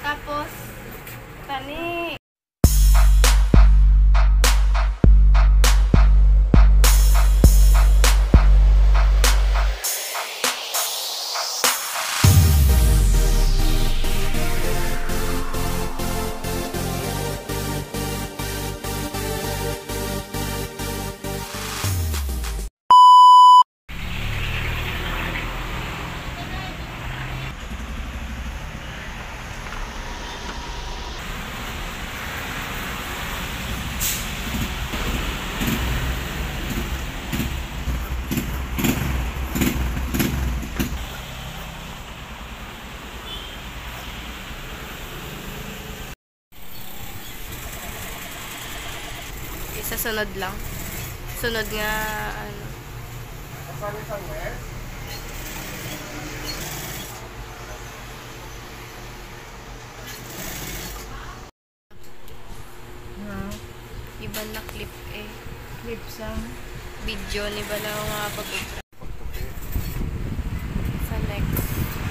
Tapos, tani. Sa sunod lang. Sunod nga, ano. Iba na clip eh. Clip sa video ni ba lang mga pag-upra. Sa next.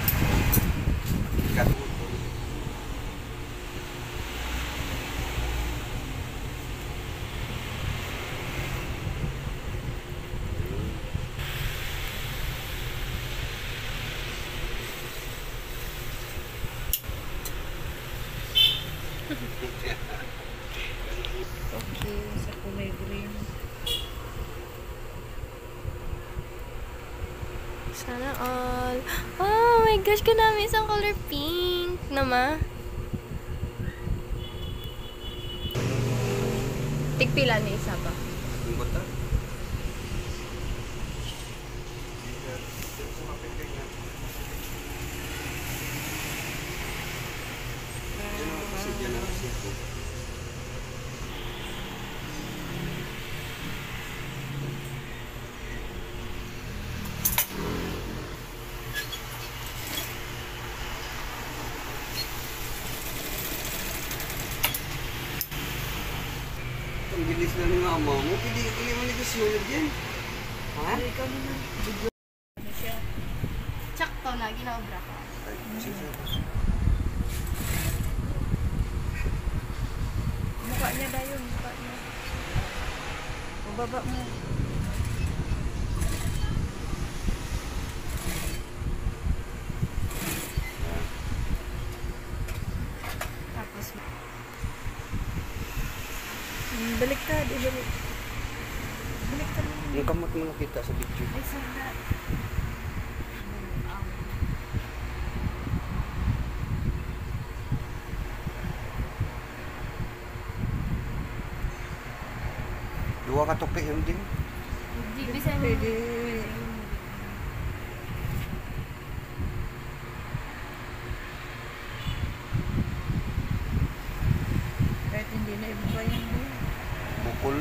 okay, sa kulay green. Sana all. Oh my gosh, kanami isang color pink naman. Tigpila ni isa ba? Ang bilis na ng ama mo. Pili mo nagkasunod yan. Ha? Ikaw naman. Video. Ano siya? Sakto na, ginaobra ko. Mukha niya ba yun? Mukha niya. O baba mo. Tapos baliktad, ibalik. Baliktad mo. Yung kamot mo nakita sa video. Ay, sana. Dua ka toke yun din. Hindi, bisa mo. Pwede. Kahit hindi na iba yan. Bukol.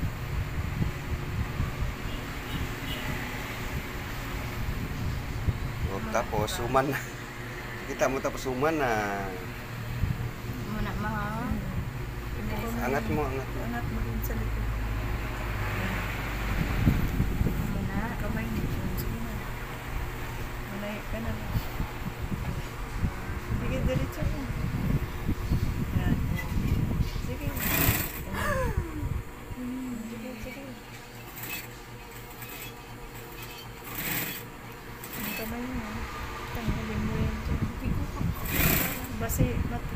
O, tapos suman na. Kita mo tapos suman na. Muna mga. Angat mo, angat mo. Angat mo rin sa likod. Muna. Kamay mo. Sige na. Malay ka na. Sige, diretso mo. Yan. Sige. Sige, sige. Ang kamay mo. Tanggalin mo yan dyan. Basi, mati.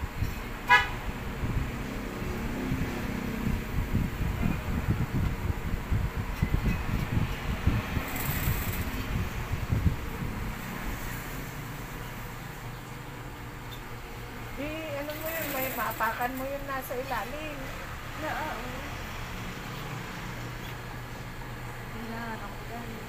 Ano mo yun? May maapakan mo yun nasa ilalim. Na, oo. Kailangan ako dahil.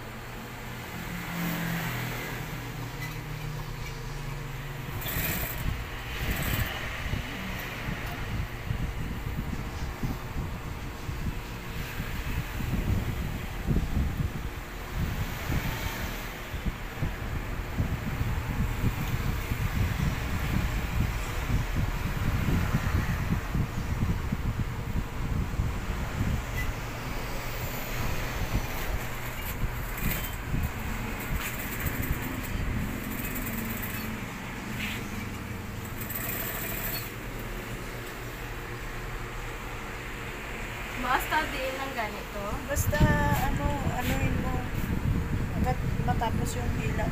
Lagyan ng ganito. Basta, anuin mo. Agad matapos yung ilaw.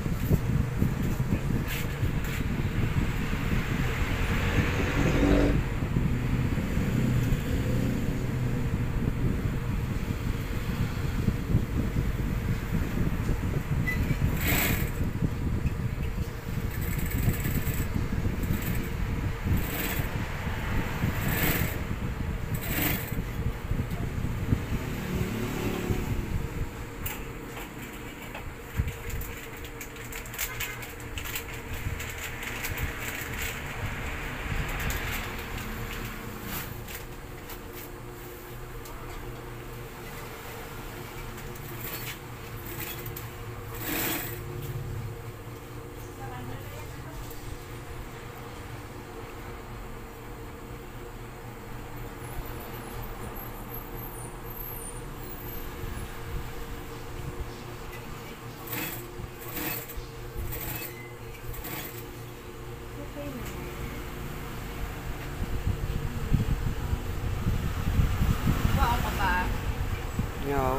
Wow ka ba? Yaw.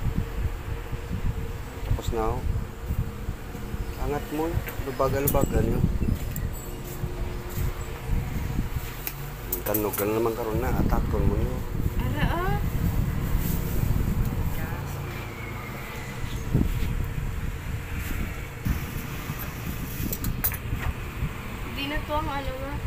Tapos na ako. Angat mo. Lubagal-bagal nyo. Tanog ka na naman karoon na. Atakon mo nyo. Ara ah. Hindi na to ang ano nga.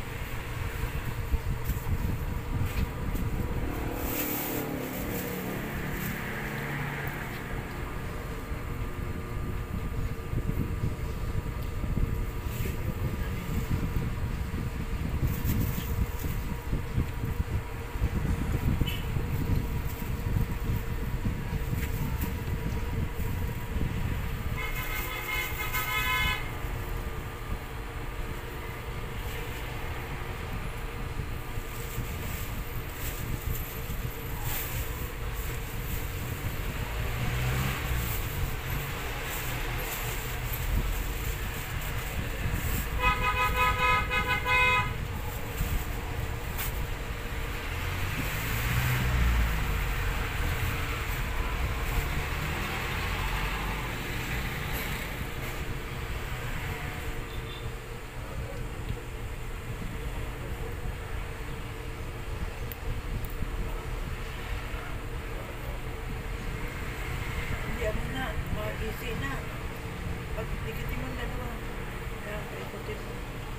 Hindi mo na. Mag-easy na. Pag dikitin mo ang dalawa. Kaya, ikutin mo.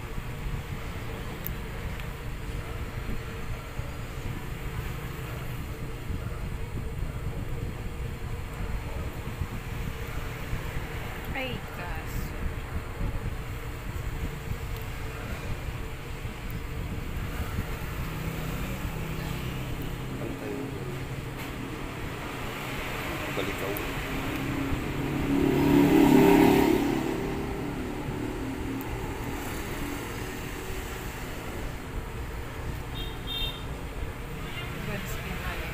Ay, kaso. Pantay mo. Balik ka ulit. Good spin ano.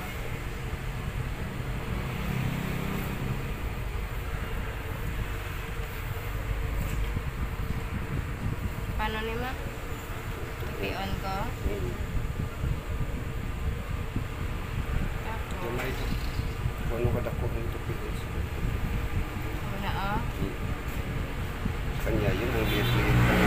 Paano ni ma? I-on ko? Tapos, Gamay ito. Kung ano kadako ng tupigos. muna oh. Kanya yun ang liit-liit na